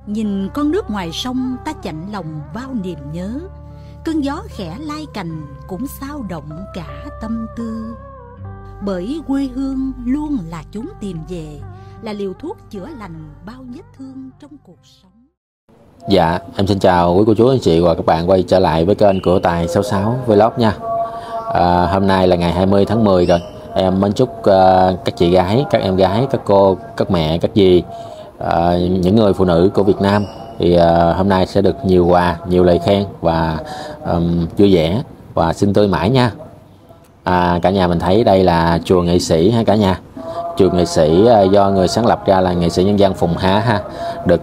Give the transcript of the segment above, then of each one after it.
Nhìn con nước ngoài sông ta chạnh lòng bao niềm nhớ, cơn gió khẽ lai cành cũng xao động cả tâm tư. Bởi quê hương luôn là chốn tìm về, là liều thuốc chữa lành bao vết thương trong cuộc sống. Dạ, em xin chào quý cô chú anh chị và các bạn quay trở lại với kênh của Tài 66 Vlog nha. Hôm nay là ngày 20 tháng 10 rồi. Em mến chúc các chị gái, các em gái, các cô, các mẹ, các dì, những người phụ nữ của Việt Nam thì hôm nay sẽ được nhiều quà, nhiều lời khen và vui vẻ và xinh tươi mãi nha. Cả nhà mình thấy đây là chùa Nghệ Sĩ ha cả nhà. Chùa Nghệ Sĩ do người sáng lập ra là nghệ sĩ nhân dân Phùng Há ha, được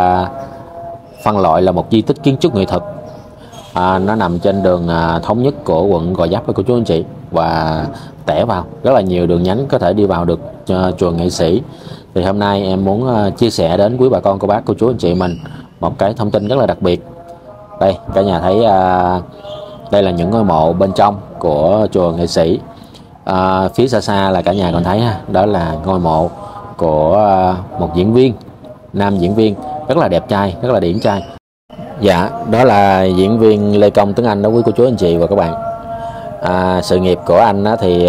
phân loại là một di tích kiến trúc nghệ thuật. Nó nằm trên đường thống nhất của quận Gò Vấp cô chú anh chị, và tẻ vào rất là nhiều đường nhánh có thể đi vào được chùa Nghệ Sĩ. Thì hôm nay em muốn chia sẻ đến quý bà con cô bác cô chú anh chị mình một cái thông tin rất là đặc biệt. Đây cả nhà thấy đây là những ngôi mộ bên trong của chùa Nghệ Sĩ. Phía xa xa là cả nhà còn thấy ha, đó là ngôi mộ của một diễn viên, nam diễn viên rất là đẹp trai, rất là điển trai. Dạ, đó là diễn viên Lê Công Tuấn Anh đó quý cô chú anh chị và các bạn. Sự nghiệp của anh đó thì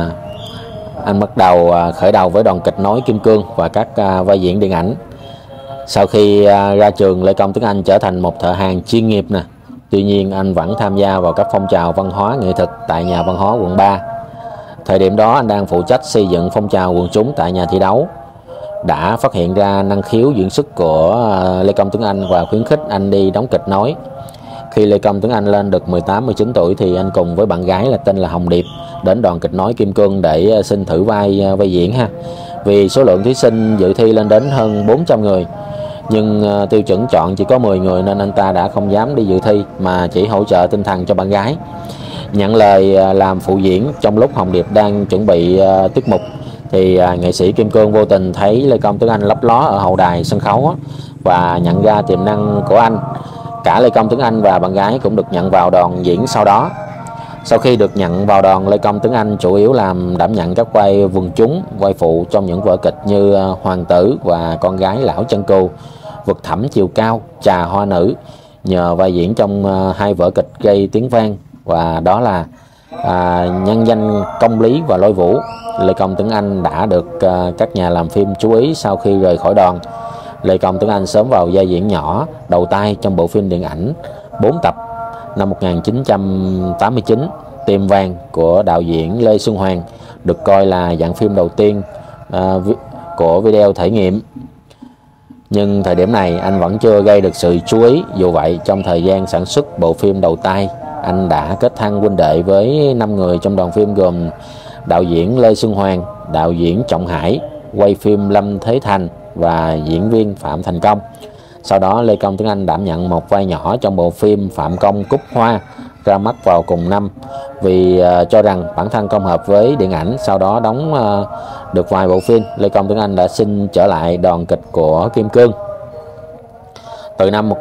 anh bắt đầu khởi đầu với đoàn kịch nói Kim Cương và các vai diễn điện ảnh. Sau khi ra trường, Lê Công Tuấn Anh trở thành một thợ hàn chuyên nghiệp nè. Tuy nhiên anh vẫn tham gia vào các phong trào văn hóa nghệ thuật tại nhà văn hóa quận 3. Thời điểm đó anh đang phụ trách xây dựng phong trào quần chúng tại nhà thi đấu. Đã phát hiện ra năng khiếu diễn xuất của Lê Công Tuấn Anh và khuyến khích anh đi đóng kịch nói. Khi Lê Công Tuấn Anh lên được 18-19 tuổi thì anh cùng với bạn gái là tên là Hồng Điệp đến đoàn kịch nói Kim Cương để xin thử vai diễn ha. Vì số lượng thí sinh dự thi lên đến hơn 400 người, nhưng tiêu chuẩn chọn chỉ có 10 người nên anh ta đã không dám đi dự thi mà chỉ hỗ trợ tinh thần cho bạn gái. Nhận lời làm phụ diễn trong lúc Hồng Điệp đang chuẩn bị tiết mục thì nghệ sĩ Kim Cương vô tình thấy Lê Công Tuấn Anh lấp ló ở hậu đài sân khấu và nhận ra tiềm năng của anh. Cả Lê Công Tuấn Anh và bạn gái cũng được nhận vào đoàn diễn sau đó. Sau khi được nhận vào đoàn, Lê Công Tuấn Anh chủ yếu đảm nhận các vai quần chúng, vai phụ trong những vở kịch như Hoàng tử và Con gái lão chân cừu, Vực thẳm chiều cao, Trà hoa nữ. Nhờ vai diễn trong hai vở kịch gây tiếng vang, và đó là Nhân danh công lý và Lôi vũ, Lê Công Tuấn Anh đã được các nhà làm phim chú ý. Sau khi rời khỏi đoàn, Lê Công Tuấn Anh sớm vào vai diễn nhỏ đầu tay trong bộ phim điện ảnh 4 tập năm 1989 Tiềm vàng của đạo diễn Lê Xuân Hoàng, được coi là dạng phim đầu tiên của video thể nghiệm. Nhưng thời điểm này anh vẫn chưa gây được sự chú ý. Dù vậy, trong thời gian sản xuất bộ phim đầu tay, anh đã kết thân huynh đệ với 5 người trong đoàn phim, gồm đạo diễn Lê Xuân Hoàng, đạo diễn Trọng Hải, quay phim Lâm Thế Thành và diễn viên Phạm Thành Công. Sau đó Lê Công Tuấn Anh đảm nhận một vai nhỏ trong bộ phim Phạm Công Cúc Hoa ra mắt vào cùng năm. Vì cho rằng bản thân không hợp với điện ảnh, sau đó đóng được vài bộ phim, Lê Công Tuấn Anh đã xin trở lại đoàn kịch của Kim Cương. Từ năm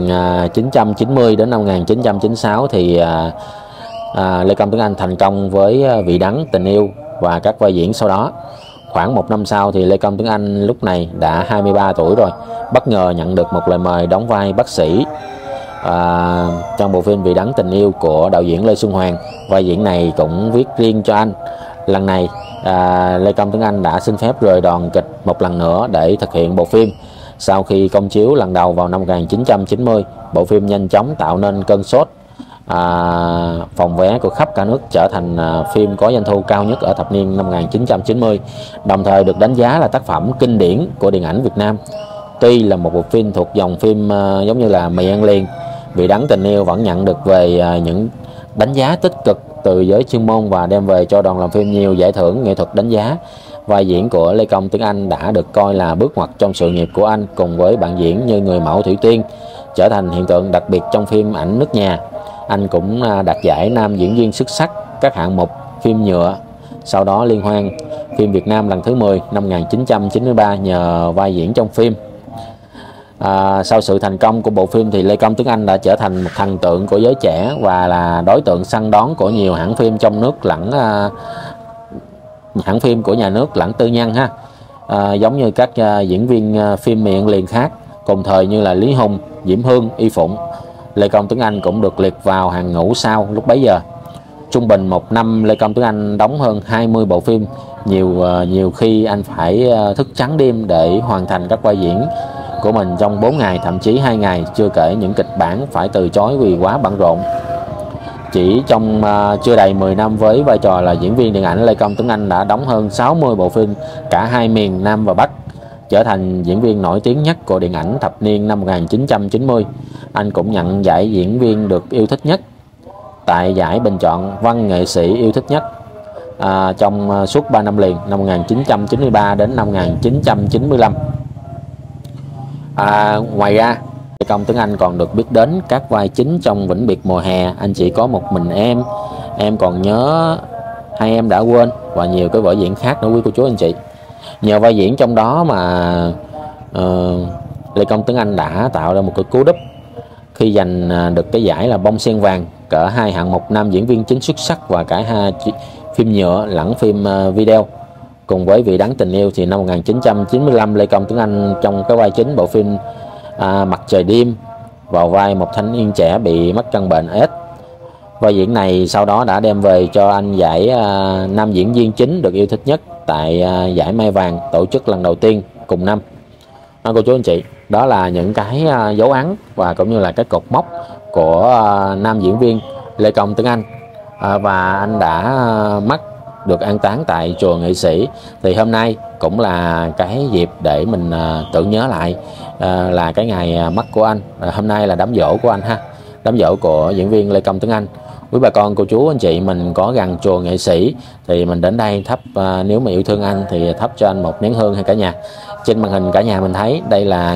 1990 đến năm 1996 thì Lê Công Tuấn Anh thành công với Vị Đắng, Tình yêu và các vai diễn sau đó. Khoảng một năm sau thì Lê Công Tuấn Anh lúc này đã 23 tuổi rồi, bất ngờ nhận được một lời mời đóng vai bác sĩ trong bộ phim Vị Đắng, Tình yêu của đạo diễn Lê Xuân Hoàng. Vai diễn này cũng viết riêng cho anh. Lần này Lê Công Tuấn Anh đã xin phép rời đoàn kịch một lần nữa để thực hiện bộ phim. Sau khi công chiếu lần đầu vào năm 1990, bộ phim nhanh chóng tạo nên cơn sốt phòng vé của khắp cả nước, trở thành phim có doanh thu cao nhất ở thập niên năm 1990, đồng thời được đánh giá là tác phẩm kinh điển của điện ảnh Việt Nam. Tuy là một bộ phim thuộc dòng phim giống như là Mì ăn liền, Vị Đắng, Tình yêu vẫn nhận được về những đánh giá tích cực từ giới chuyên môn và đem về cho đoàn làm phim nhiều giải thưởng nghệ thuật đánh giá. Vai diễn của Lê Công Tuấn Anh đã được coi là bước ngoặt trong sự nghiệp của anh, cùng với bạn diễn như người mẫu Thủy Tiên, trở thành hiện tượng đặc biệt trong phim ảnh nước nhà. Anh cũng đạt giải nam diễn viên xuất sắc các hạng mục phim nhựa. Sau đó liên hoan phim Việt Nam lần thứ 10 năm 1993 nhờ vai diễn trong phim. Sau sự thành công của bộ phim thì Lê Công Tuấn Anh đã trở thành một thần tượng của giới trẻ và là đối tượng săn đón của nhiều hãng phim trong nước lẫn hãng phim của nhà nước lẫn tư nhân ha. Giống như các diễn viên phim miệng liền khác, cùng thời như là Lý Hùng, Diễm Hương, Y Phụng. Lê Công Tuấn Anh cũng được liệt vào hàng ngũ sau lúc bấy giờ. Trung bình một năm Lê Công Tuấn Anh đóng hơn 20 bộ phim, nhiều khi anh phải thức trắng đêm để hoàn thành các vai diễn của mình trong 4 ngày, thậm chí 2 ngày, chưa kể những kịch bản phải từ chối vì quá bận rộn. Chỉ trong chưa đầy 10 năm với vai trò là diễn viên điện ảnh, Lê Công Tuấn Anh đã đóng hơn 60 bộ phim cả hai miền Nam và Bắc, trở thành diễn viên nổi tiếng nhất của điện ảnh thập niên năm 1990. Anh cũng nhận giải diễn viên được yêu thích nhất tại giải bình chọn văn nghệ sĩ yêu thích nhất trong suốt 3 năm liền, năm 1993 đến năm 1995. Ngoài ra, Lê Công Tuấn Anh còn được biết đến các vai chính trong Vĩnh Biệt Mùa Hè, Anh Chỉ Có Một Mình Em Còn Nhớ, Hai Em Đã Quên và nhiều cái vở diễn khác nữa quý cô chú anh chị. Nhờ vai diễn trong đó mà Lê Công Tuấn Anh đã tạo ra một cái cú đúp khi giành được cái giải là Bông Sen Vàng cỡ 2 hạng mục nam diễn viên chính xuất sắc và cả hai phim nhựa lẫn phim video. Cùng với Vị Đắng Tình Yêu thì năm 1995 Lê Công Tuấn Anh trong cái vai chính bộ phim Mặt Trời Đêm vào vai một thanh niên trẻ bị mắc căn bệnh AIDS. Vai diễn này sau đó đã đem về cho anh giải nam diễn viên chính được yêu thích nhất tại giải Mai Vàng tổ chức lần đầu tiên cùng năm. Cô chú anh chị, đó là những cái dấu ấn và cũng như là cái cột mốc của nam diễn viên Lê Công Tuấn Anh. Và anh đã mất được an táng tại chùa Nghệ Sĩ. Thì hôm nay cũng là cái dịp để mình tưởng nhớ lại là cái ngày mất của anh. Hôm nay là đám giỗ của anh ha, đám giỗ của diễn viên Lê Công Tuấn Anh. Quý bà con cô chú anh chị mình có gần chùa Nghệ Sĩ thì mình đến đây thắp, nếu mà yêu thương anh thì thắp cho anh một nén hương hay cả nhà. Trên màn hình cả nhà mình thấy đây là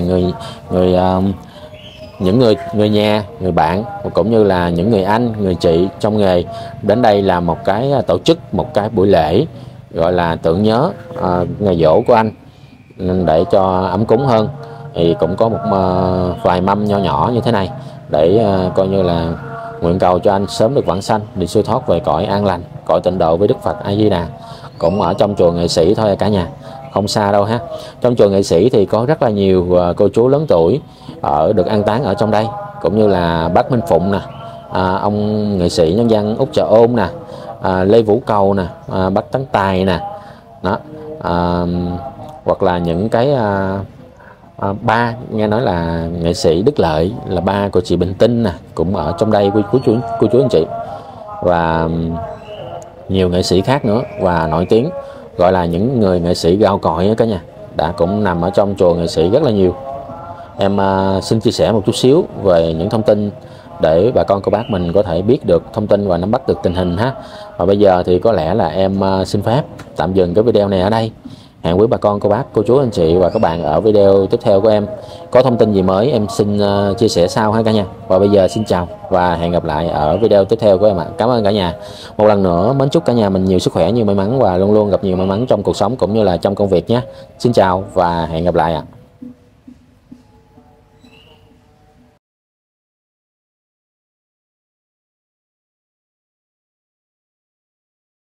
những người nhà, người bạn cũng như là những người anh, người chị trong nghề đến đây là một cái tổ chức một cái buổi lễ gọi là tưởng nhớ ngày giỗ của anh, để cho ấm cúng hơn. Thì cũng có một vài mâm nho nhỏ như thế này để coi như là nguyện cầu cho anh sớm được vãng sanh, đi siêu thoát về cõi an lành, cõi tịnh độ với Đức Phật A Di Đà. Cũng ở trong chùa Nghệ Sĩ thôi cả nhà, không xa đâu ha. Trong chùa Nghệ Sĩ thì có rất là nhiều cô chú lớn tuổi được an táng ở trong đây, cũng như là bác Minh Phụng nè, ông nghệ sĩ nhân dân Út Chợ Ôn nè, Lê Vũ Cầu nè, bác Tấn Tài nè, đó, hoặc là những cái ba, nghe nói là nghệ sĩ Đức Lợi là ba của chị Bình Tinh nè, cũng ở trong đây cô chú anh chị, và nhiều nghệ sĩ khác nữa và nổi tiếng, gọi là những người nghệ sĩ gạo cội đó cả nhà, đã cũng nằm ở trong chùa Nghệ Sĩ rất là nhiều. Em xin chia sẻ một chút xíu về những thông tin để bà con cô bác mình có thể biết được thông tin và nắm bắt được tình hình ha. Và bây giờ thì có lẽ là em xin phép tạm dừng cái video này ở đây. Hẹn quý bà con cô bác cô chú anh chị và các bạn ở video tiếp theo của em. Có thông tin gì mới em xin chia sẻ sau ha cả nhà. Và bây giờ xin chào và hẹn gặp lại ở video tiếp theo của em ạ. Cảm ơn cả nhà. Một lần nữa mến chúc cả nhà mình nhiều sức khỏe, nhiều may mắn và luôn luôn gặp nhiều may mắn trong cuộc sống cũng như là trong công việc nhé. Xin chào và hẹn gặp lại ạ.